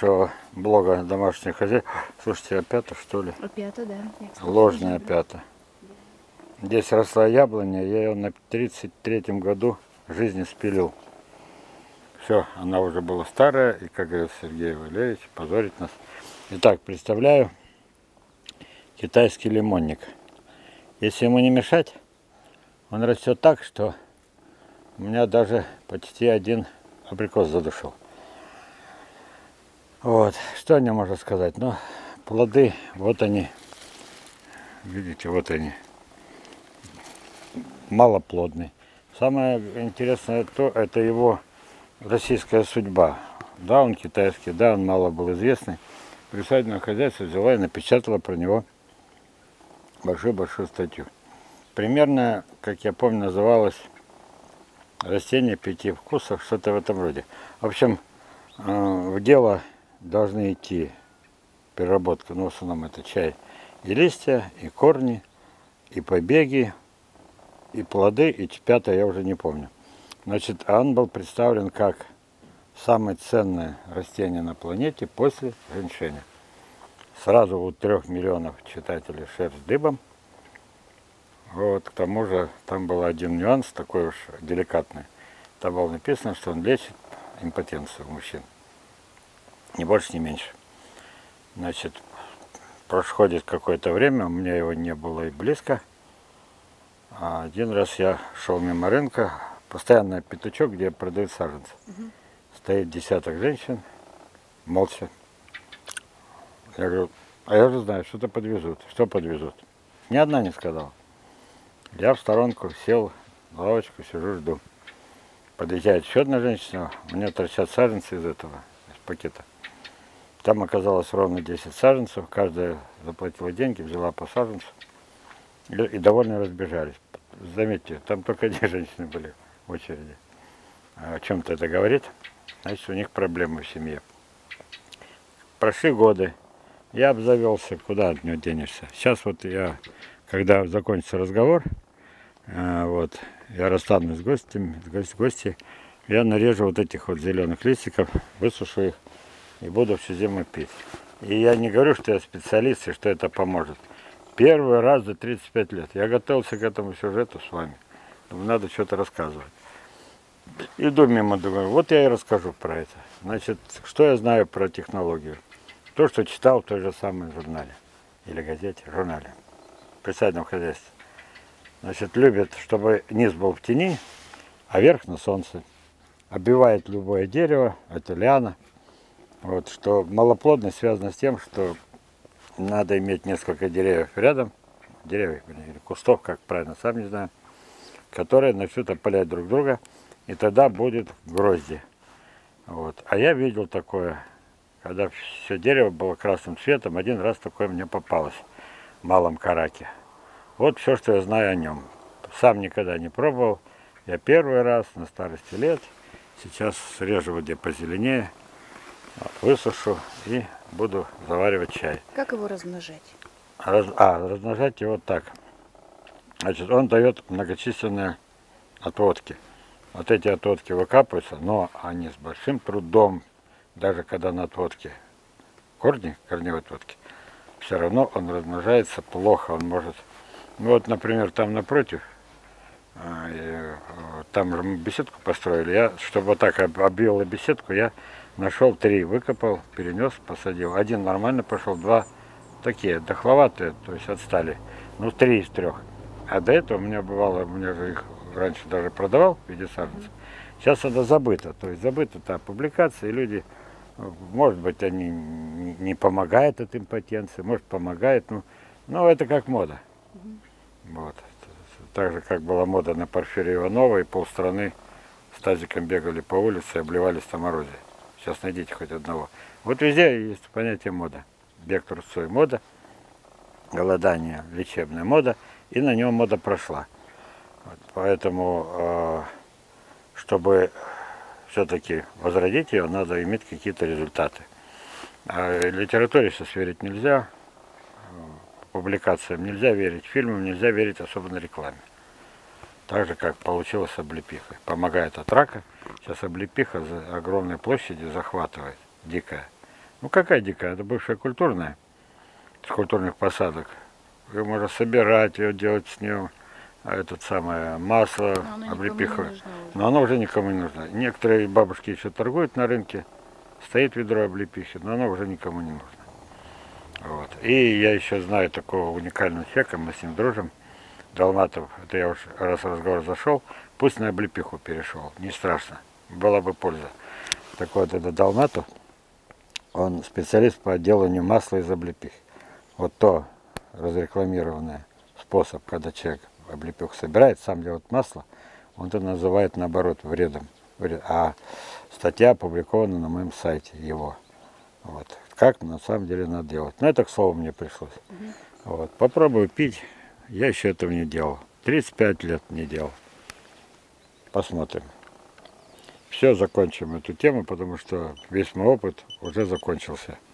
нашего блога «Домашнее хозяйство». Слушайте, опята, что ли? Опята, да. Ложная опята. Здесь росла яблоня, я ее на 33-м году жизни спилил. Все, она уже была старая, и, как говорит Сергей Валерьевич, позорит нас. Итак, представляю китайский лимонник. Если ему не мешать, он растет так, что у меня даже почти один абрикос задушил. Вот, что о нем можно сказать? Ну, плоды, вот они, видите, вот они, малоплодные. Самое интересное то, это его российская судьба. Да, он китайский, да, он мало был известный. Присадебное хозяйство взяла и напечатала про него большую-большую статью. Примерно, как я помню, называлось «Растение 5 вкусов», что-то в этом роде. В общем, в дело должны идти переработка, ну, в основном это чай, и листья, и корни, и побеги, и плоды, и пятое я уже не помню. Значит, он был представлен как самое ценное растение на планете после женьшеня. Сразу у 3 миллионов читателей шерсть дыбом. Вот, к тому же там был один нюанс, такой уж деликатный. Там было написано, что он лечит импотенцию у мужчин. Ни больше, ни меньше. Значит, происходит какое-то время, у меня его не было и близко. А один раз я шел мимо рынка, постоянно пятачок, где продают саженцы. Стоит десяток женщин, молча. Я говорю, а я уже знаю, что-то подвезут. Что подвезут? Ни одна не сказала. Я в сторонку сел, на лавочку сижу, жду. Подъезжает еще одна женщина, у нее торчат саженцы из этого, из пакета. Там оказалось ровно 10 саженцев, каждая заплатила деньги, взяла по саженцу и довольно разбежались. Заметьте, там только 2 женщины были в очереди. О чем-то это говорит, значит, у них проблемы в семье. Прошли годы, я обзавелся, куда от него денешься. Сейчас вот я, когда закончится разговор, вот, я расстанусь с гостями, я нарежу вот этих вот зеленых листиков, высушу их и буду всю зиму пить. И я не говорю, что я специалист и что это поможет. Первый раз за 35 лет я готовился к этому сюжету с вами. Думаю, надо что-то рассказывать. Иду мимо, думаю, вот я и расскажу про это. Значит, что я знаю про технологию? То, что читал в той же самой журнале. Или газете, журнале. При садовом хозяйстве. Значит, любит, чтобы низ был в тени, а верх на солнце. Оббивает любое дерево, это лиана. Вот, что малоплодность связана с тем, что надо иметь несколько деревьев рядом, деревьев или кустов, как правильно, сам не знаю, которые начнут опылять друг друга, и тогда будет грозди. Вот. А я видел такое, когда все дерево было красным цветом, один раз такое мне попалось в Малом Караке. Вот все, что я знаю о нем. Сам никогда не пробовал. Я первый раз на старости лет. Сейчас срежу вот где позеленее, высушу и буду заваривать чай. Как его размножать? Размножать его так. Значит, он дает многочисленные отводки. Вот эти отводки выкапываются, но они с большим трудом, даже когда на отводке корневые отводки, все равно он размножается плохо, он может... Ну вот, например, там напротив, там же мы беседку построили, я, чтобы вот так обвел беседку, я нашел 3, выкопал, перенес, посадил. Один нормально пошел, 2 такие дохловатые, то есть отстали. Ну, 3 из 3. А до этого у меня бывало, у меня же их раньше даже продавал в виде саженцев. Сейчас это забыто. То есть забыта та публикация, и люди, может быть, они не помогают от импотенции, может, помогает, но это как мода. Вот. Так же, как была мода на Порфирия Иванова, и полстраны с тазиком бегали по улице и обливались там морозией. Сейчас найдите хоть одного. Вот везде есть понятие мода. Бег трусцой мода, голодание лечебная мода, и на нем мода прошла. Вот, поэтому, чтобы все-таки возродить ее, надо иметь какие-то результаты. А литературе сейчас верить нельзя, публикациям нельзя верить, фильмам нельзя верить, особенно рекламе. Так же, как получилось с облепихой. Помогает от рака. Сейчас облепиха за огромной площади захватывает, дикая. Ну какая дикая? Это бывшая культурная, с культурных посадок. Ее можно собирать, ее делать с нее этот самое масло, Но оно никому не облепиховое. нужно уже. Но оно уже никому не нужно. Некоторые бабушки еще торгуют на рынке, стоит ведро облепихи, но оно уже никому не нужно. Вот. И я еще знаю такого уникального человека, мы с ним дружим, Долматов, это я уж раз разговор зашел, пусть на облепиху перешел, не страшно, была бы польза. Так вот, это Долматов, он специалист по деланию масла из облепихи. Вот то разрекламированный способ, когда человек облепиху собирает, сам делает масло, он это называет наоборот вредом. А статья опубликована на моем сайте его. Вот. Как на самом деле надо делать. Но это к слову мне пришлось. Вот. Попробую пить. Я еще этого не делал. 35 лет не делал. Посмотрим. Все, закончим эту тему, потому что весь мой опыт уже закончился.